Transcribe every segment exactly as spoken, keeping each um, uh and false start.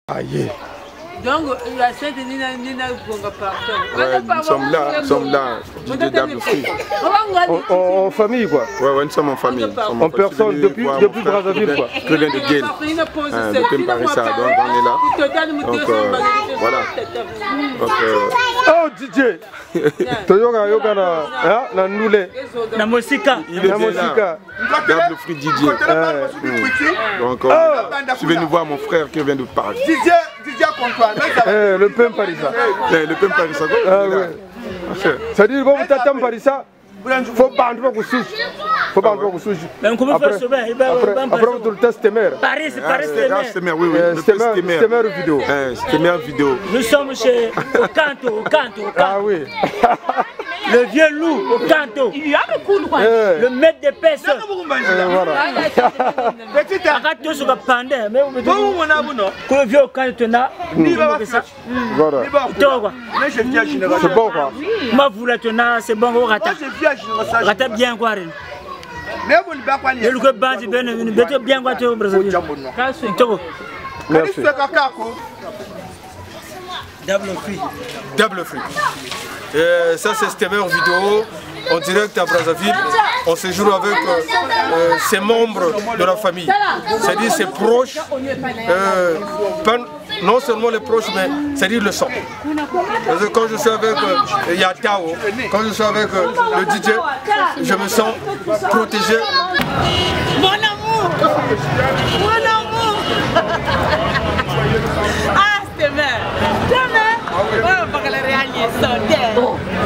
Aïe. Donc, il y a cette Nina Nina Ouais, nous sommes là, nous sommes là, du double fruit. En, en, en famille quoi. Ouais, ouais, nous sommes en famille. En, en personne, depuis, depuis Brazzaville quoi. Je viens de Guel. Hein, depuis Paris-Ça, donc on est là. Donc euh, voilà. Donc, euh... Oh D J Toyoga Yoga na na Noulé. Na Mosika. Il est là. Double fruit D J. Donc euh, je vais nous voir mon frère qui vient de Paris. D J Eh, le pain Parisa. Le pain Parisa. Ah oui. Ça dit, bon, t'attends Parisa. Faut pas entrer au sushi. Faut pas entrer au sushi. Après, après, vous le test Stemmer. Paris, c'est Paris Stemmer. Oui, oui. Stemmer vidéo. Stemmer vidéo. Nous sommes chez Okanto, Okanto, Okanto. Ah oui. Le vieux loup, Okanto. Il y a le coup, le maître des personnes. Voilà. Petit arrête de se pendre. Mais vous me dites que le vieux Okanto n'a pas ça. Voilà. C'est bon quoi. Moi, vous la tenez, c'est bon, vous ratez. Rata bien quoi. Le loup bandit bien, bien bien quoi tu au Brésil. Merci. Double fruit. Double fruit. Euh, ça c'est Stemmer vidéo en direct à Brazzaville. On séjourne avec euh, euh, ses membres de la famille. C'est-à-dire ses proches. Euh, pas, non seulement les proches, mais c'est-à-dire le sang. Parce que quand je suis avec euh, Yatao, quand je suis avec euh, le D J, je me sens protégé. Mon amour! Mon amour! Ah, c'était bien! Jamais! Oh, parce que la réalité est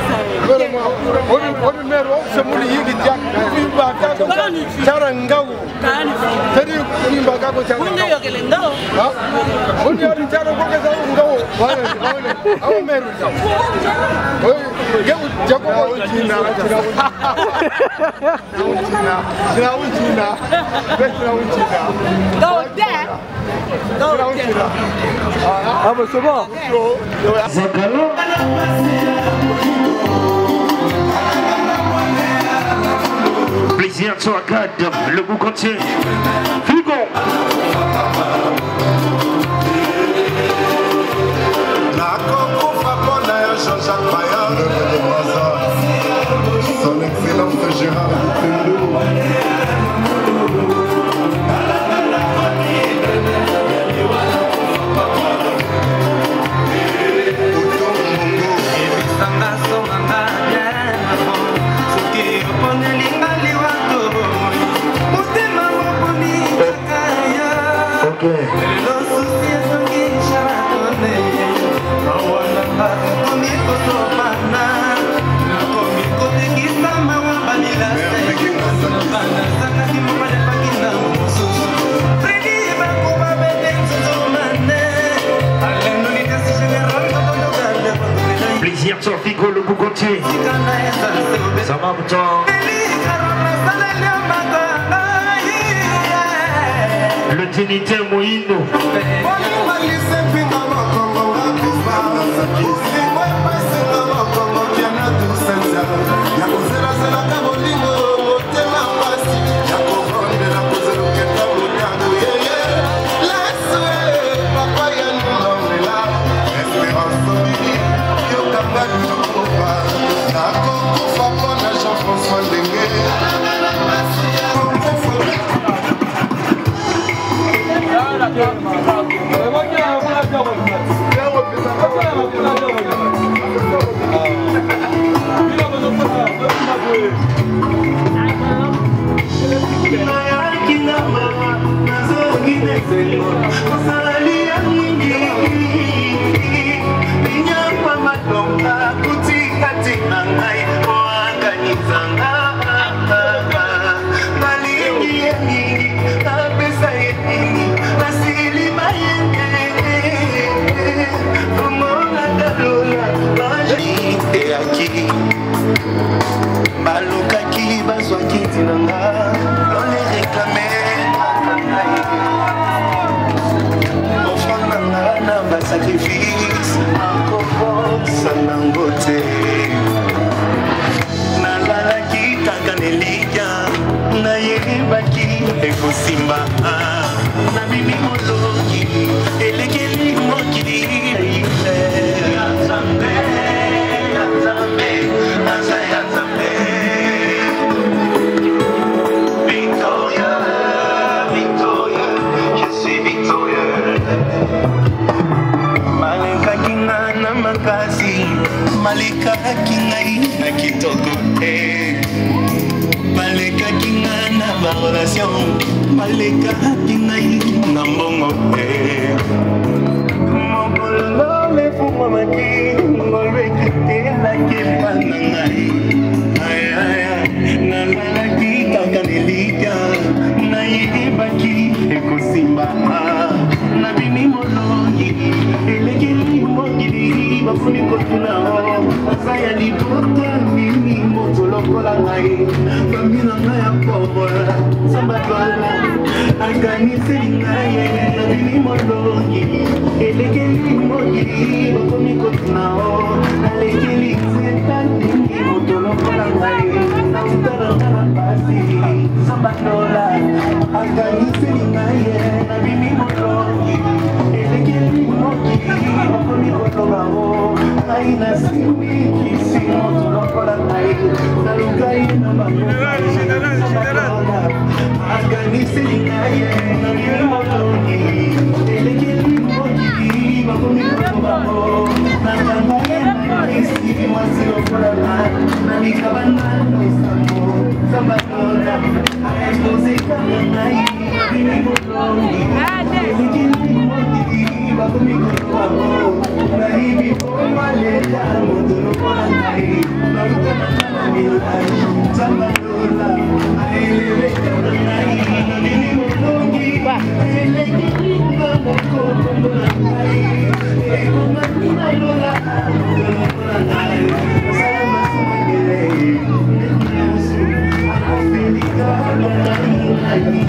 Wani mero semuli yigi jak imba kako cara ngau tadi imba kako cara ngau yo kele ngau ha wani ari cara ko kesa ngau wala wala au mero oi geu jako ko china china china china china china ngau de ngau de ah bah c'est bon Zakalo Plaisir de soi, le goût contient. Figo. La coco Fapona et Jean-Jacques Maillard, son excellence Gérard Pindou. Plaisir de Figo, le goût contient. Ça va pourtant. Le Ténité Moïno. Kutika tina ngai, oanga nizanga. kasi malekaki ngai na kitoko te balekaki ngai na barelation balekaki ngai na mbongo te mokolo lefungwamaki ngolwekitelaki epa na ngai nazalaki kaka nelika nayebaki ekosimba nabimi molongi elekeli mokili bafuni kotuna aza ya libota mimi moto lokola ngai bambina ngai ya pauvre sambatwala akaniseli ngai nabimi molongi elekeli mokili bafuni kotuna alekeli zeta mimi moto lokola ngai nakutalangana pasi sambatwala akaniseli ngai nabimi molongi elekeli mokili bafuni kotuna ngai nasimi kisi moto lokola ngai nalukai na makokai sambatwala akaniseli ngai nabimi molongi elekeli mokili bafuni kotuna nakangaye naisi mwasi lokola ngai nalikabana nosango sambatwala akakosekana ngai nabimi molongi elekeli mokili bafuni kotuna nahibi omaleta moto lokola ngai nalukanana milai sambatwala aelewekana ngai nabimi molongi elekeli mokokokola ngai ekongatina lola moto lokola ngai salama sumagele nekusu akofelika longai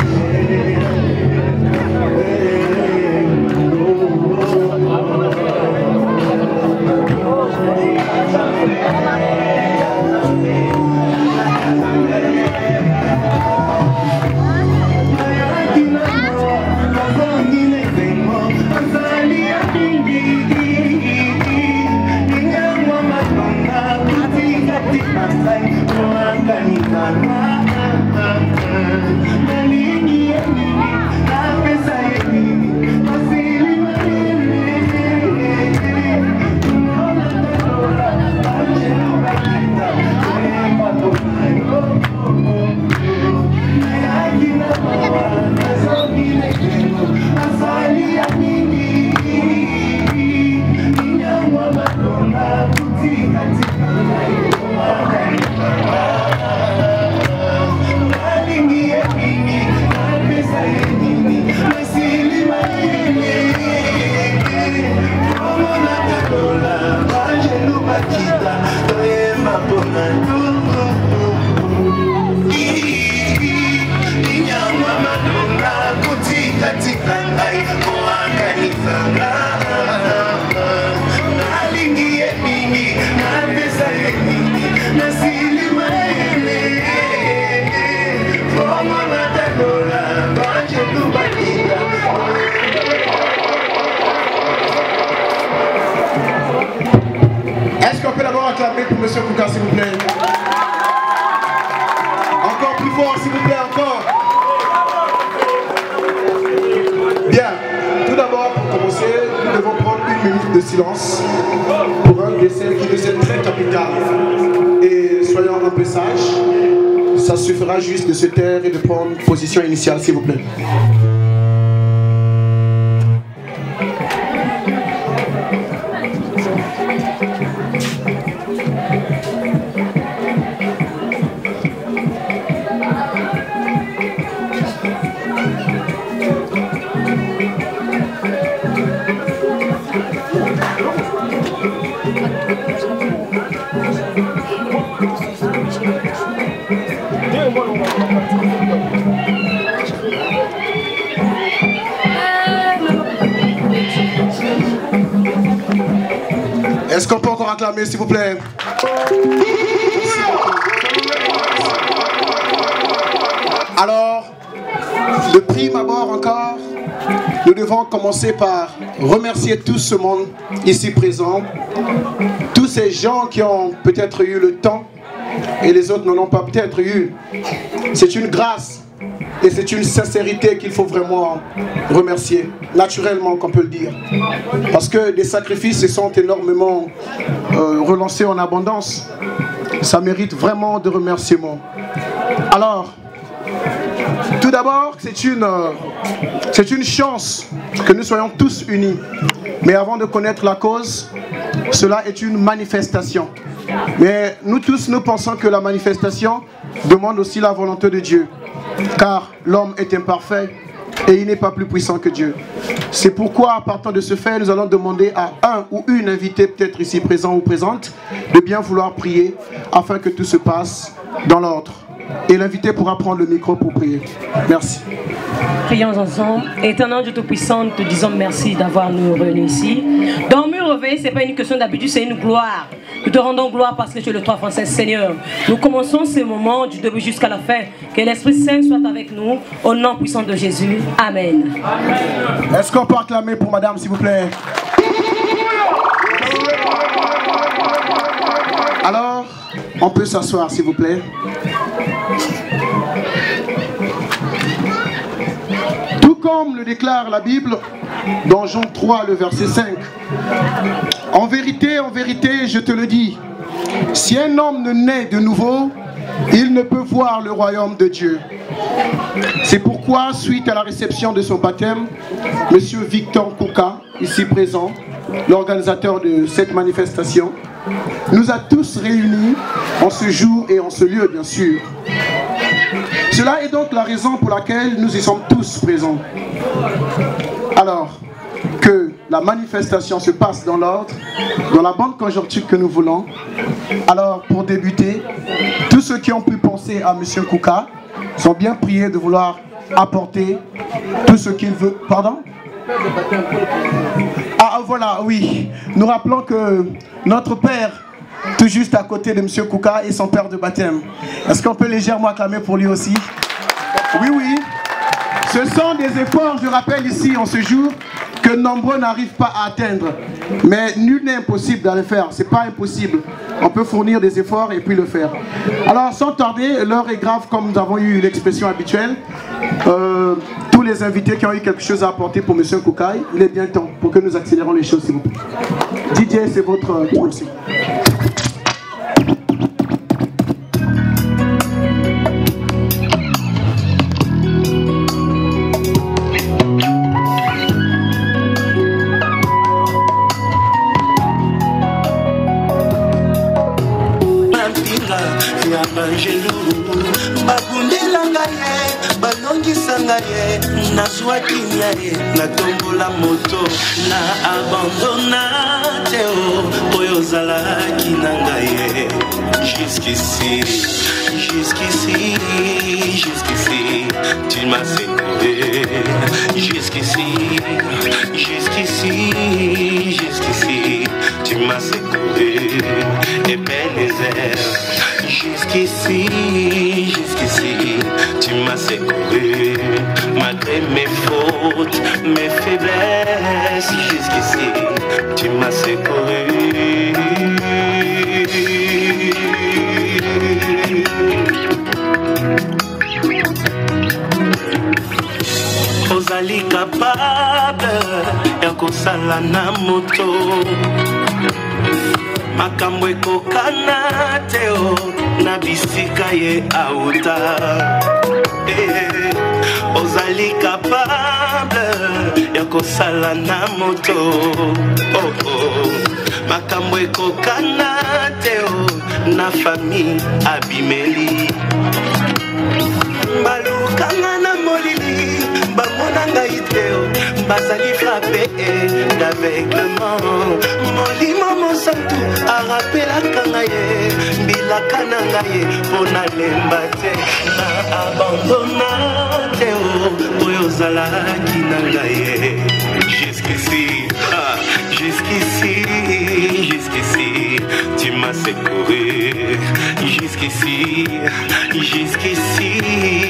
Est-ce qu'on peut d'abord acclamer pour M. Kouka, s'il vous plaît? Encore plus fort, s'il vous plaît, encore. Bien, tout d'abord, pour commencer, nous devons prendre une minute de silence pour un décès qui nous est très capital. Et soyons un peu sages, ça suffira juste de se taire et de prendre position initiale, s'il vous plaît. Est-ce qu'on peut encore acclamer, s'il vous plaît? Alors, de prime abord encore, nous devons commencer par remercier tout ce monde ici présent, tous ces gens qui ont peut-être eu le temps et les autres n'en ont pas peut-être eu. C'est une grâce Et c'est une sincérité qu'il faut vraiment remercier, naturellement qu'on peut le dire. Parce que des sacrifices se sont énormément euh, relancés en abondance. Ça mérite vraiment de remerciements. Alors, tout d'abord, c'est une, euh, c'est une chance que nous soyons tous unis. Mais avant de connaître la cause, cela est une manifestation. Mais nous tous, nous pensons que la manifestation demande aussi la volonté de Dieu. Car l'homme est imparfait et il n'est pas plus puissant que Dieu. C'est pourquoi, à partir de ce fait, nous allons demander à un ou une invitée, peut-être ici présent ou présente, de bien vouloir prier afin que tout se passe dans l'ordre. Et l'invité pourra prendre le micro pour prier. Merci. Prions ensemble. Éternel Dieu Tout-Puissant, nous te disons merci d'avoir nous réunis ici. Dans le réveil, ce n'est pas une question d'habitude, c'est une gloire. Nous te rendons gloire parce que tu es le trois français, Seigneur. Nous commençons ce moment du début jusqu'à la fin. Que l'Esprit Saint soit avec nous, au nom puissant de Jésus. Amen. Est-ce qu'on peut acclamer pour madame, s'il vous plaît? Alors, on peut s'asseoir, s'il vous plaît. Tout comme le déclare la Bible, dans Jean trois, le verset cinq. En vérité, en vérité, je te le dis, si un homme ne naît de nouveau, il ne peut voir le royaume de Dieu. C'est pourquoi, suite à la réception de son baptême, M. Victor Kouka, ici présent, l'organisateur de cette manifestation, nous a tous réunis en ce jour et en ce lieu, bien sûr. Cela est donc la raison pour laquelle nous y sommes tous présents. Alors, que la manifestation se passe dans l'ordre, dans la bonne conjoncture que nous voulons. Alors, pour débuter, tous ceux qui ont pu penser à M. Kouka sont bien priés de vouloir apporter tout ce qu'il veut. Pardon? Ah, voilà, oui. Nous rappelons que notre père, tout juste à côté de M. Kouka, est son père de baptême. Est-ce qu'on peut légèrement acclamer pour lui aussi? Oui, oui. Ce sont des efforts, je rappelle ici, en ce jour, que nombreux n'arrivent pas à atteindre. Mais nul n'est impossible de le faire. Ce n'est pas impossible. On peut fournir des efforts et puis le faire. Alors, sans tarder, l'heure est grave, comme nous avons eu l'expression habituelle. Euh, tous les invités qui ont eu quelque chose à apporter pour M. Koukaï, il est bien temps pour que nous accélérons les choses, s'il vous plaît. Didier, c'est votre tour aussi. Natombola moto na abandona teo oyo zalaki na ngai jusqu'ici jusqu'ici jusqu'ici tu m'as séparé jusqu'ici jusqu'ici jusqu'ici tu m'as séparé Ebenezer jusqu'ici jusqu'ici tu m'as séparé malgré mes fautes, mes faiblesses, jusqu'ici, tu m'as secouru. Ozali capable, yakosala na moto. Makambo ekokana teo, na bisika ye auta. Ozali capable ya kosala na moto oh oh makambo ekokana teo na famille abimeli balukanga na molili bamona ngai teo bazali frappé d'aveuglement molimo mosantu arapelaka ngai mbilaka na ngai mpona lemba te na abandona oyo zalaki na ngai jusqu'ici ah, jusqu'ici jusqu'ici tu m'as secouru jusqu'ici jusqu'ici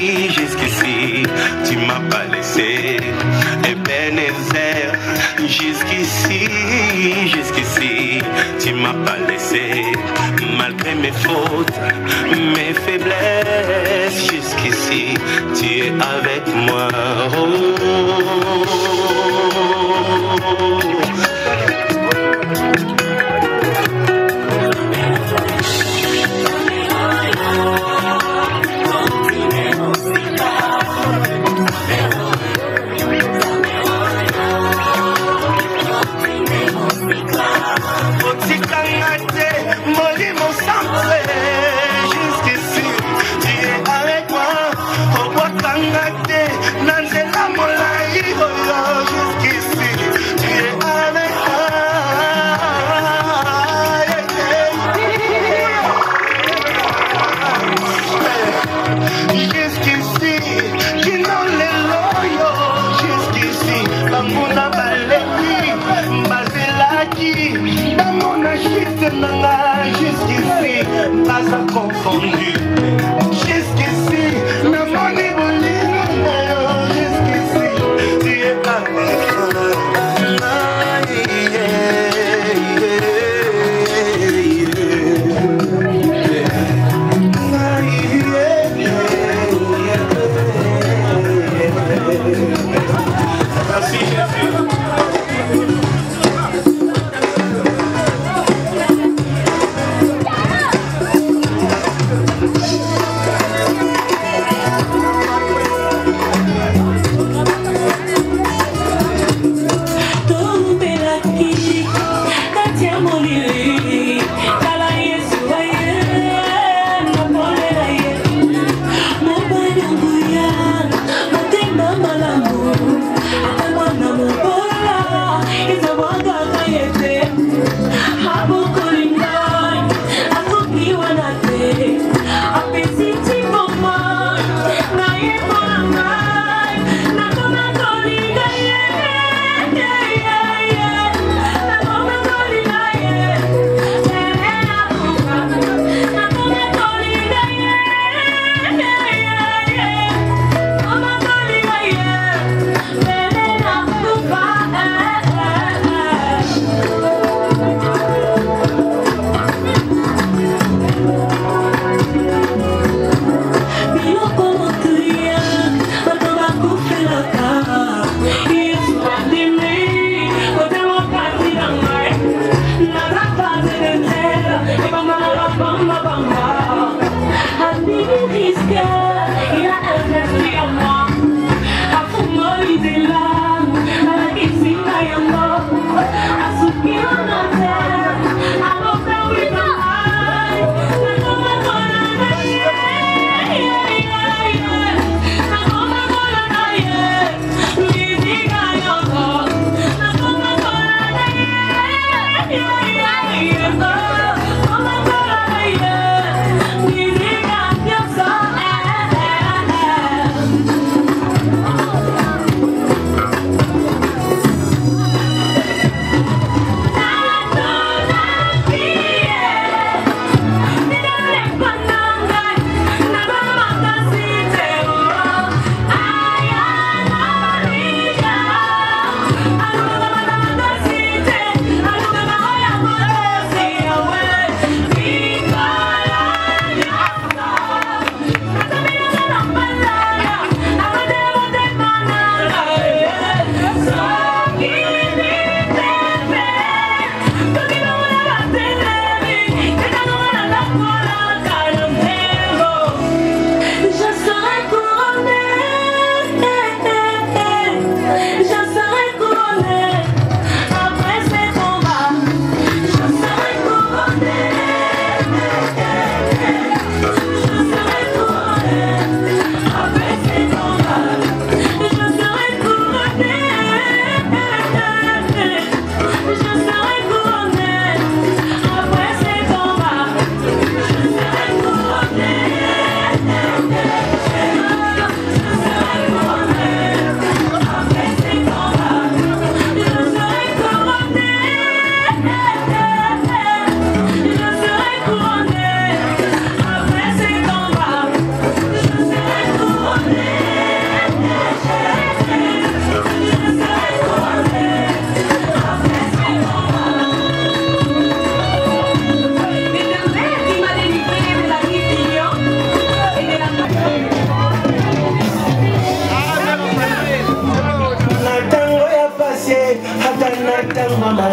jusqu'ici tu m'as pas laissé Ebenezer Jusqu'ici, jusqu'ici, tu m'as pas laissé, malgré mes fautes, mes faiblesses. Jusqu'ici, tu es avec moi. Oh. Jusqu'ici, pas à confondu. Jusqu'ici, ma monnaie bolide. Jusqu'ici, tu es avec moi. Merci Jésus.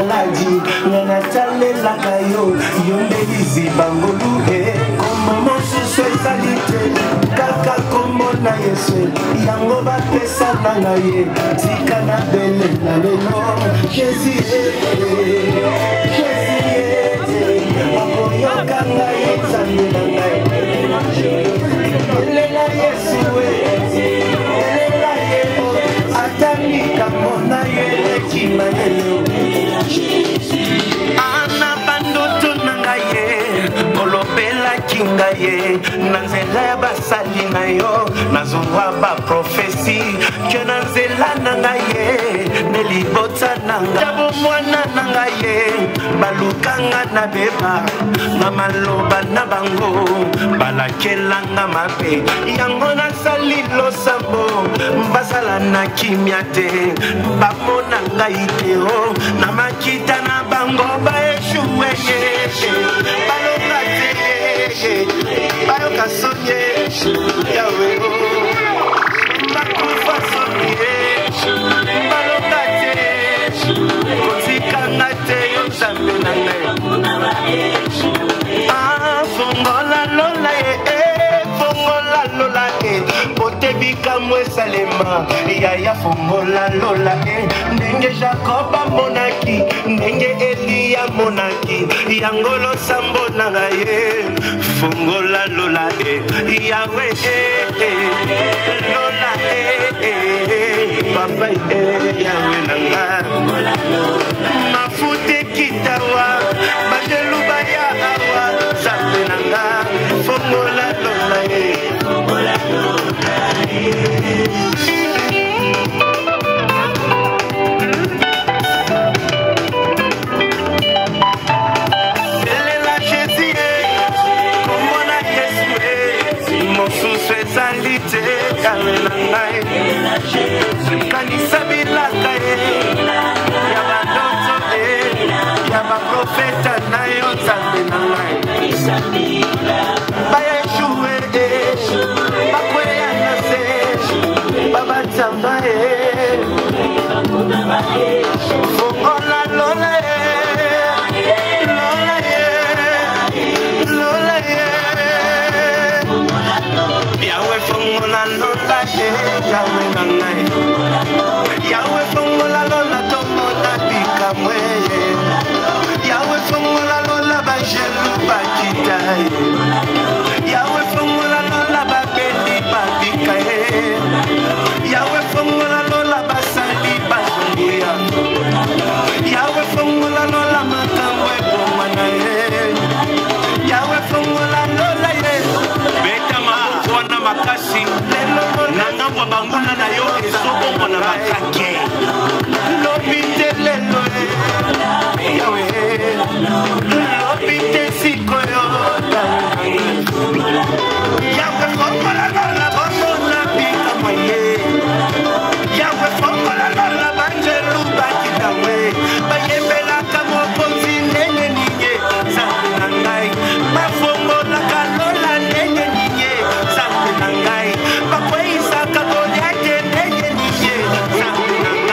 maladie ngana talela kayo yombelizi bangolu e comme mon socialité kaka kombo na Yesu yango bapesa na ngaye tika na bele na lelo Jésus Jésus akoyoka ngaye nzambe na ngaye elela Yesu elela ye atandika mona ye ekima lelo ana bandoto na ngaye olobela kingaye na nzela ya basali na yo nazongwa baprofesi ke na nzela na ngaye nelibota na ngabo mwana na ngaye balukanga na beba na maloba na bango balakelanga mabe yango nasali losambo basala na kimia te bamona ngai te o na makita na bango baeshuwe balonga te bayoka sonye yawe bakufa sonye balonga te kotikanga te yo nzambe na ngai fongola lola e fongola lola e otebika mwesalema yaya fongola lola e ndenge Jacob amonaki ndenge Elia monaki yangolo sambo na ngaye fongola lola e yawe e lola e papa e yawe na nga mafute kitawa bajeluba ya awa sambe na nga fongola lola e fongola lola e Salite kamena ngai kanisa bilaka e ya badoto e ya baprofeta na yo nzambe na ngai bayeshuwe e bakweya na se babatamba e fongola lola e lola e lola e Yahweh fongola lola e Yahweh na ngai Yahweh fongola lola tomo na bika mweye Yahweh fongola lola bajelu bakita Yahweh fongola lola babeli babika Yahweh fongola lola basali bazunguya Yahweh fongola lola makambo ebomana Yahweh fongola lola e betama wana makasi na ngambo banguna na yo ezobombo na makake lobite lelo yawe lobite sikoyo yawe fongola lola bombo na bika maye yawe fongola lola banjelu bakitawe bayembela kamo ponzi nene ninye zambi na ngai bafongola kalola nene ninye zambi na ngai bakweisa kabonya ke nene ninye zambi na ngai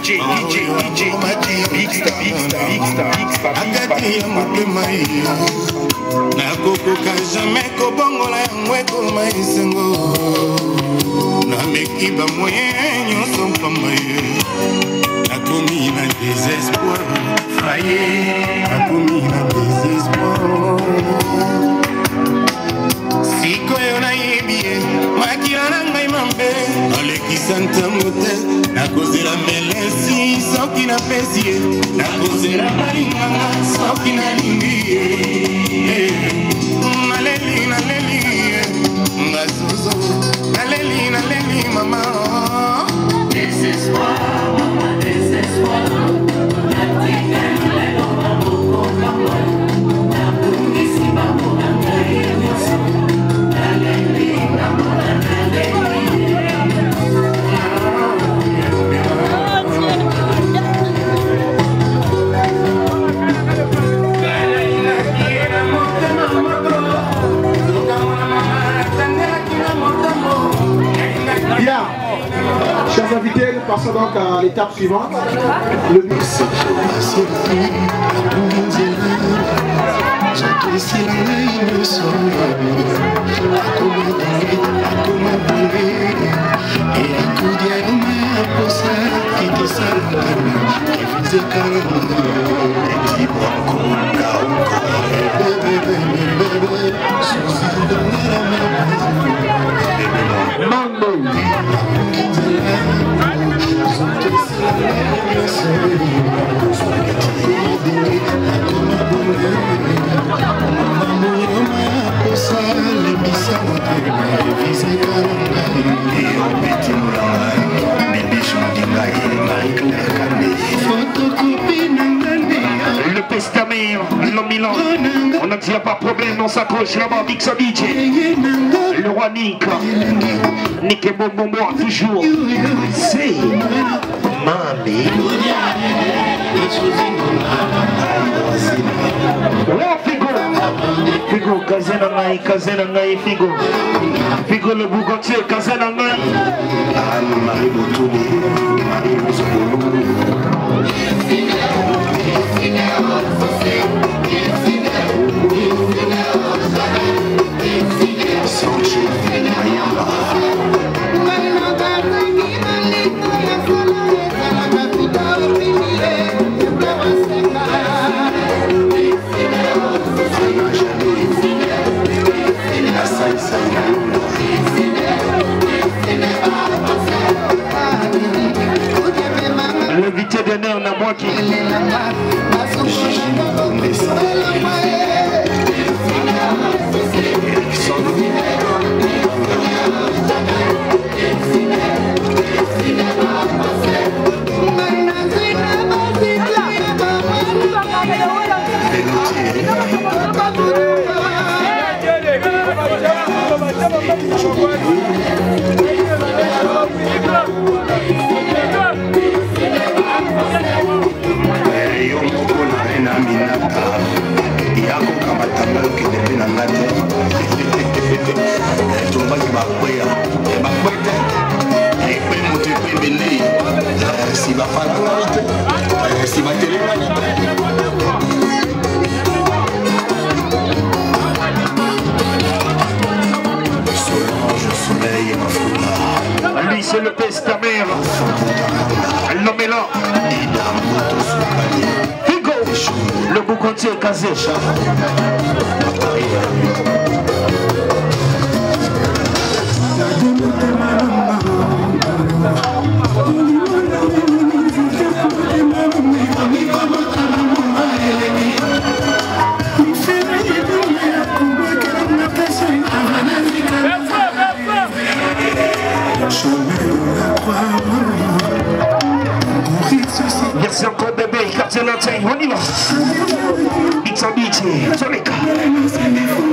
D J, D J, D J, Big Star, Big Star, Big Star, Big Star, Big Star. Nakokoka jamais kobongola yango ekoma esengo nameki bamoyen nyonso mpamba ye nakomi na désespoir faye nakomi na désespoir sikoyo nayebi ye makila na ngai mambe nalekisa ntango te nakozela melesi soki napesi ye nakozela balinganga soki nalingi ye naleli naleli ngazuzo naleli naleli mama désespoir mama désespoir Bien, chers invités, nous passons donc à l'étape suivante. Le mix. Le Pestamir, l'homme Milan, on n'a dit pas de problème, on s'accroche là-bas, Big Sa D J, le roi Nick, Nick et bon bon bon, toujours, c'est Mami. Oh Figo, Figo, Kazena Ngai, Kazena Ngai, Figo, Figo le Bougotier, Kazena Ngai. Marie Botouni, Marie Botouni. L'invité d'honneur n'a moi qui lui c'est le Pestamir, l'homme est là. Figo, le boucantier casé. Merci encore bébé, quartier latin, on y va. Big Sa D J, Sonica.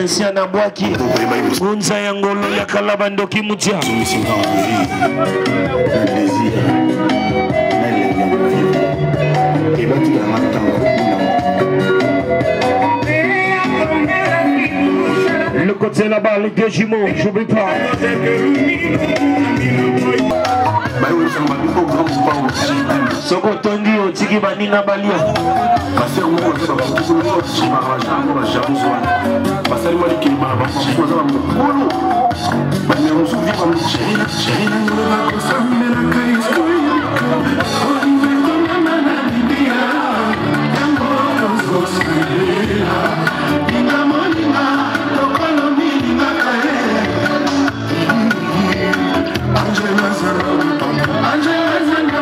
Prince Anabwaki Gunza ya ngolo ya kalabando kimutia le côté là-bas, les deux jumeaux, j'oublie pas. Soko tongi o tiki baninga balia. Passer mo ko so ko so ko so ma ja ko ba jabu so. Passer mo ki ma ba ko so mo ko. Ba ne mo so vi ba mo chéri chéri na ngolo ba ko sa me na kai so. O ni me ko na na na bibia. Yango ko so sa. Ninga mo ninga to ko no mi ninga kai. Angela Zara Angela Zara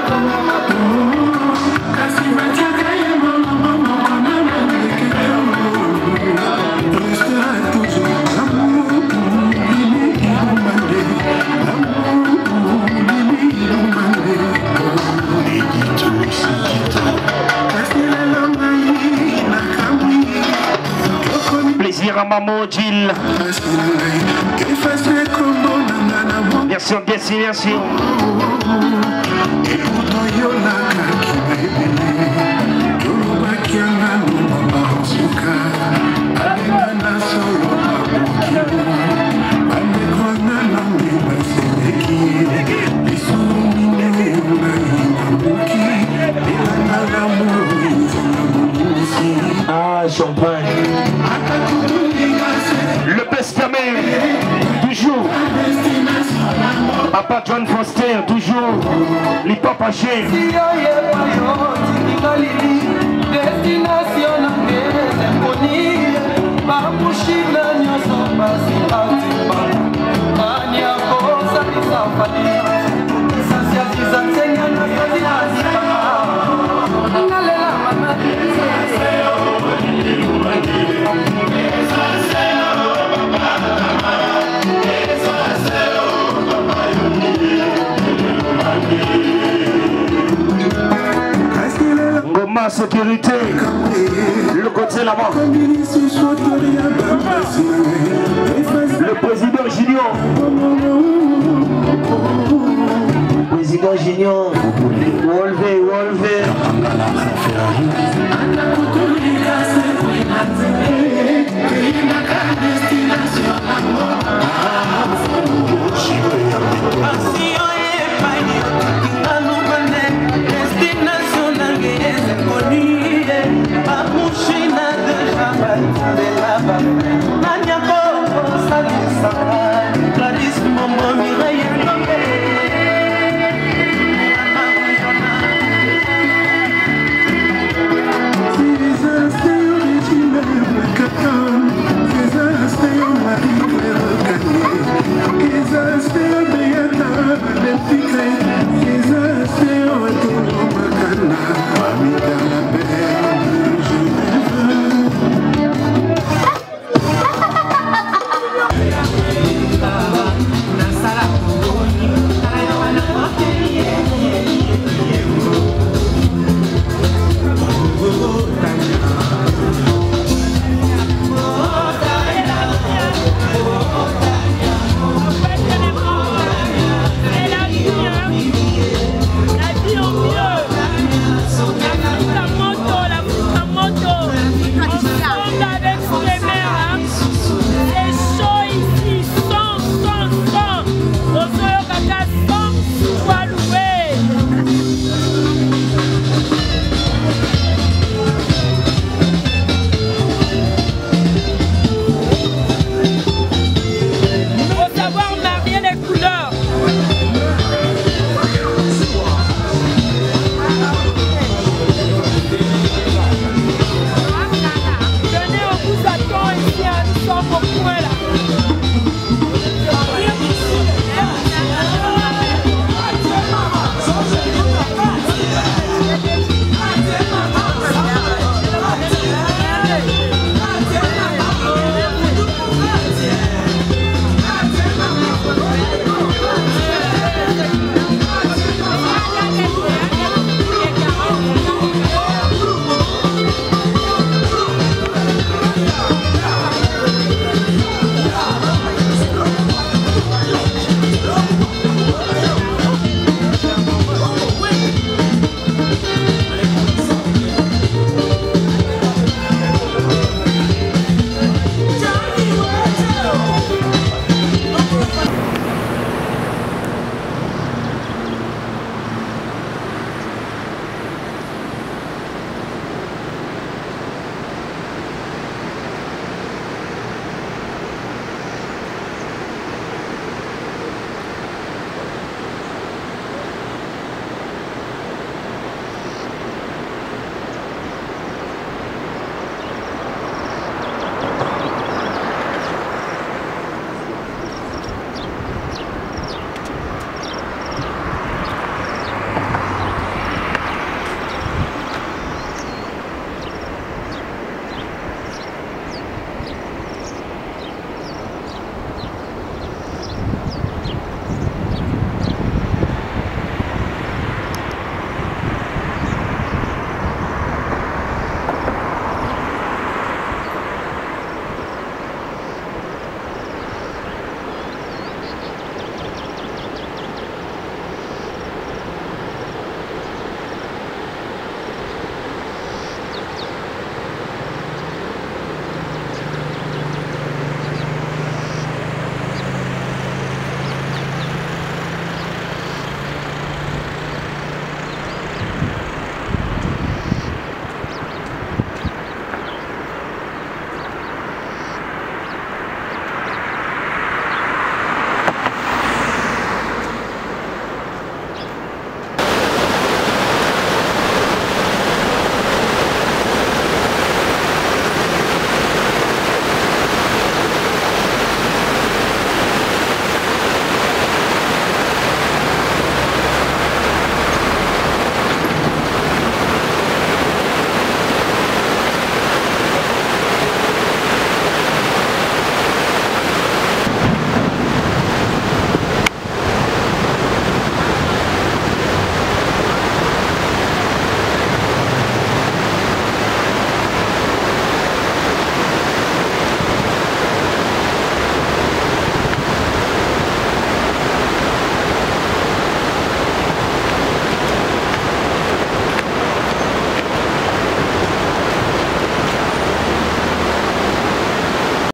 plaisir à Maman Gilles. Version bien sûr, bien sûr. Ah, champagne. Le Pestamé, toujours. Papa John Foster, toujours. Les papas chers. Ngoma sécurité, le côté là-bas. Le président Junior. Président Junior. Wolvé, Wolvé.